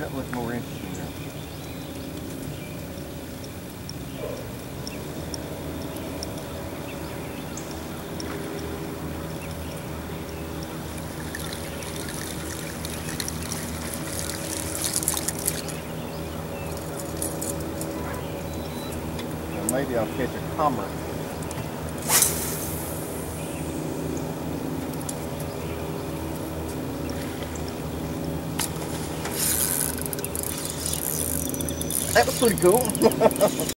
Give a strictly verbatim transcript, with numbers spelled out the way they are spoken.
That looked more interesting now. Maybe I'll catch a comber. That was pretty cool.